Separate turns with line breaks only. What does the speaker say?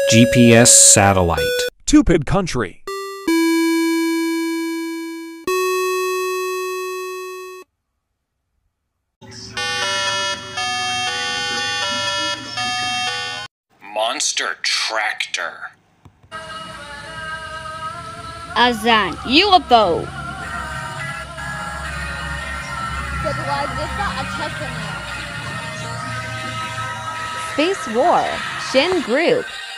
GPS satellite.
Stupid country.
Monster tractor.
Azan, UFO. Space War, Shin Group.